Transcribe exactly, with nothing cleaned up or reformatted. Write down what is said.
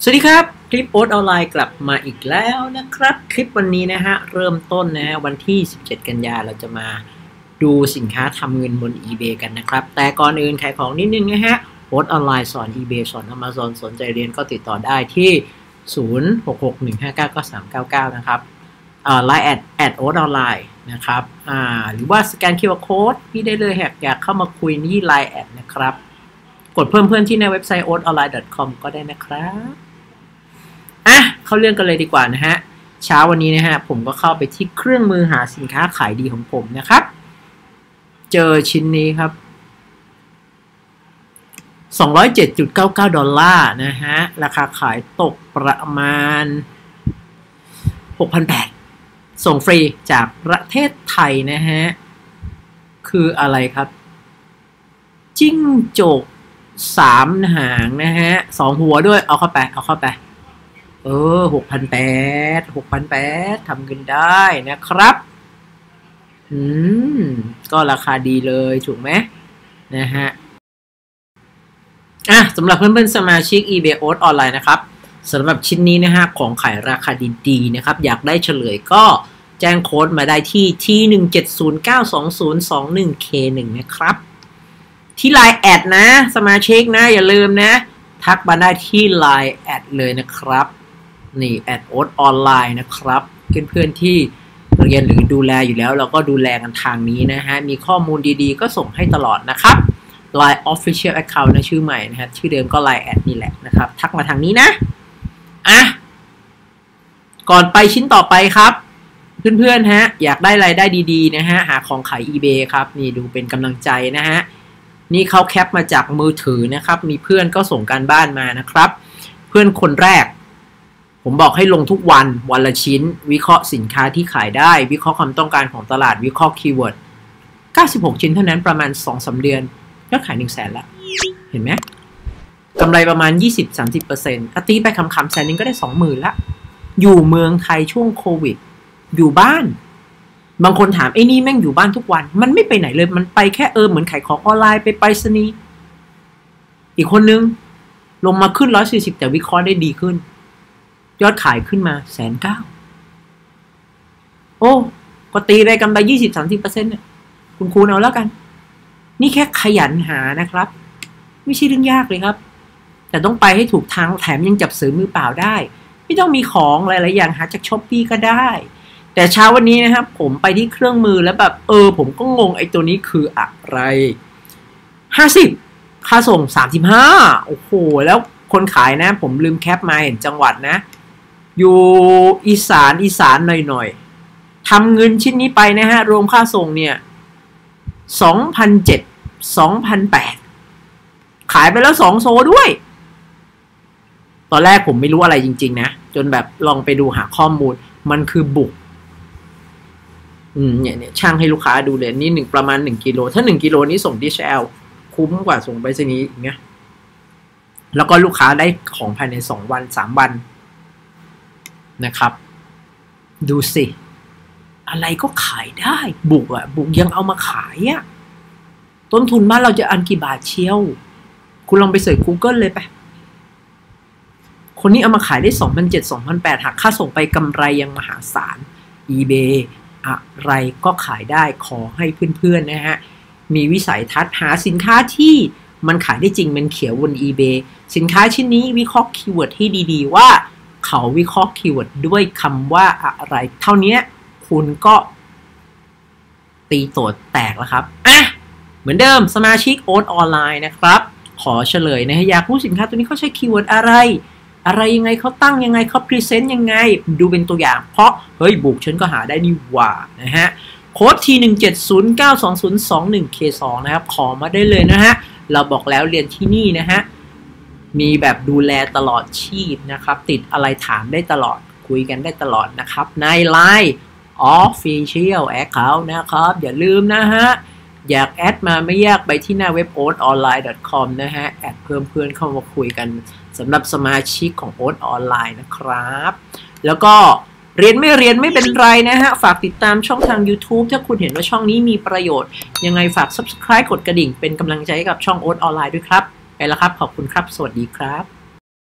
สวัสดีครับคลิปโอ๊ตออนไลน์กลับมาอีกแล้วนะครับคลิปวันนี้นะฮะเริ่มต้นนะฮะวันที่สิบเจ็ดกันยาเราจะมาดูสินค้าทำเงินบน eBay กันนะครับแต่ก่อนอื่นขายของนิดนึงนะฮะโอ๊ตออนไลน์สอน eBay สอน Amazon สนใจเรียนก็ติดต่อได้ที่ศูนย์ หก หก หนึ่ง ห้า เก้า เก้า สาม เก้า เก้านะครับอ่า ไลน์ แอด แอด โอ๊ตออนไลน์นะครับอ่าหรือว่าสแกน คิว อาร์ Code พี่ได้เลยหากอยากเข้ามาคุยที่ ไลน์ แอดนะครับกดเพิ่มเพื่อนที่ในเว็บไซต์ โอ๊ตออนไลน์ ดอท คอม ก็ได้นะครับอ่ะเข้าเรื่องกันเลยดีกว่านะฮะเช้าวันนี้นะฮะผมก็เข้าไปที่เครื่องมือหาสินค้าขายดีของผมนะครับเจอชิ้นนี้ครับ สองร้อยเจ็ดจุดเก้าเก้า ดอลลาร์นะฮะราคาขายตกประมาณ หกพันแปดร้อย ส่งฟรีจากประเทศไทยนะฮะคืออะไรครับจิ้งจกสามหางนะฮะสองหัวด้วยเอาเข้าไปเอาเข้าไปเออ หกพันแปดร้อย หกพันแปดร้อย ทำเงินได้นะครับอืมก็ราคาดีเลยถูกไหมนะฮะอ่ะสำหรับเพื่อนๆสมาชิก eBay โอ๊ตออนไลน์นะครับสำหรับชิ้นนี้นะฮะของขายราคาดีๆนะครับอยากได้เฉลยก็แจ้งโค้ดมาได้ที่ ที หนึ่ง เจ็ด ศูนย์ เก้า สอง ศูนย์ สอง หนึ่ง เค หนึ่ง นะครับที่ ไลน์ แอดนะสมาชิกนะอย่าลืมนะทักมาได้ที่ ไลน์ แอดเลยนะครับนี่แอดโอ๊ตออนไลน์นะครับเพื่อนๆที่เรียนหรือดูแลอยู่แล้วเราก็ดูแลกันทางนี้นะฮะมีข้อมูลดีๆก็ส่งให้ตลอดนะครับ ไลน์ Official Account นะชื่อใหม่นะฮะชื่อเดิมก็ ไลน์ แอดนี่แหละนะครับทักมาทางนี้นะอ่ะก่อนไปชิ้นต่อไปครับเพื่อนๆฮะอยากได้รายได้ดีๆนะฮะหาของขาย eBay ครับนี่ดูเป็นกำลังใจนะฮะนี่เขาแคปมาจากมือถือนะครับมีเพื่อนก็ส่งการบ้านมานะครับเพื่อนคนแรกผมบอกให้ลงทุกวันวันละชิ้นวิเคราะห์สินค้าที่ขายได้วิเคราะห์ความต้องการของตลาดวิเคราะห์คีย์เวิร์ดเก้าสิบหกชิ้นเท่านั้นประมาณ สองถึงสาม เดือนยอดขาย หนึ่งแสน ละเห็นไหมกำไรประมาณ ยี่สิบถึงสามสิบเปอร์เซ็นต์ ตีไปคำๆแสนนึงก็ได้ สองหมื่น ละอยู่เมืองไทยช่วงโควิดอยู่บ้านบางคนถามไอ้นี่แม่งอยู่บ้านทุกวันมันไม่ไปไหนเลยมันไปแค่เออเหมือนขายของออนไลน์ไปไปรษณีย์อีกคนนึงลงมาขึ้นหนึ่งร้อยสี่สิบแต่วิเคราะห์ได้ดีขึ้นยอดขายขึ้นมาแสนเก้าโอ้ก็ตีไปกำไร ยี่สิบถึงสามสิบเปอร์เซ็นต์ เนี่ยคุณคูณเอาแล้วกันนี่แค่ขยันหานะครับไม่ใช่เรื่องยากเลยครับแต่ต้องไปให้ถูกทางแถมยังจับซื้อมือเปล่าได้ไม่ต้องมีของหลายๆอย่างหาจากช้อปปี้ก็ได้แต่เช้าวันนี้นะครับผมไปที่เครื่องมือแล้วแบบเออผมก็งงไอ้ตัวนี้คืออะไรห้าสิบค่าส่งสามสิบห้าโอ้โหแล้วคนขายนะผมลืมแคปมาเห็นจังหวัดนะอยู่อีสานอีสานหน่อยๆทำเงินชิ้นนี้ไปนะฮะรวมค่าส่งเนี่ย สองพันเจ็ดร้อย สองพันแปดร้อย ขายไปแล้วสองโซด้วยตอนแรกผมไม่รู้อะไรจริงๆนะจนแบบลองไปดูหาข้อมูลมันคือบุกอืมเนี่ยเนี่ยช่างให้ลูกค้าดูเลยนี่หนึ่งประมาณหนึ่งกิโลถ้าหนึ่งกิโลนี้ส่ง ดี เอช แอล คุ้มกว่าส่งไปรษณีย์อย่างเงี้ยแล้วก็ลูกค้าได้ของภายในสองวันสามวันนะครับดูสิอะไรก็ขายได้บุกอะบุกยังเอามาขายอะต้นทุนบ้านเราจะอันกี่บาทเชียวคุณลองไปเสิร์ช Google เลยไปคนนี้เอามาขายได้ สองพันเจ็ดร้อย สองพันแปดร้อย หักค่าส่งไปกำไรยังมหาศาล eBay อะไรก็ขายได้ขอให้เพื่อนๆนะฮะมีวิสัยทัศน์หาสินค้าที่มันขายได้จริงมันเขียวบน eBay สินค้าชิ้นนี้วิเคราะห์คีย์เวิร์ดให้ดีๆว่าเขาวิเคราะห์คีย์เวิร์ดด้วยคำว่าอะไรเท่านี้คุณก็ตีโจทย์แตกแล้วครับอ่ะเหมือนเดิมสมาชิกโอ๊ตออนไลน์นะครับขอเฉลยนะฮะอยากรู้สินค้าตัวนี้เขาใช้คีย์เวิร์ดอะไรอะไรยังไงเขาตั้งยังไงเขาพรีเซนต์ยังไงดูเป็นตัวอย่างเพราะเฮ้ยบุกฉันก็หาได้นี่หว่านะฮะโค้ด ที หนึ่ง เจ็ด ศูนย์ เก้า สอง ศูนย์ สอง หนึ่ง เค สอง นะครับขอมาได้เลยนะฮะเราบอกแล้วเรียนที่นี่นะฮะมีแบบดูแลตลอดชีพนะครับติดอะไรถามได้ตลอดคุยกันได้ตลอดนะครับใน ไลน์ Official Account นะครับอย่าลืมนะฮะอยากแอดมาไม่ยากไปที่หน้าเว็บ โอ๊ตออนไลน์ ดอท คอม นะฮะแอดเพิ่มเพื่อนเข้ามาคุยกันสำหรับสมาชิกของโอ๊ตออนไลน์นะครับแล้วก็เรียนไม่เรียนไม่เป็นไรนะฮะฝากติดตามช่องทาง YouTube ถ้าคุณเห็นว่าช่องนี้มีประโยชน์ยังไงฝาก Subscribe กดกระดิ่งเป็นกำลังใจให้กับช่องโอ๊ตออนไลน์ด้วยครับไปแล้วครับขอบคุณครับสวัสดีครับ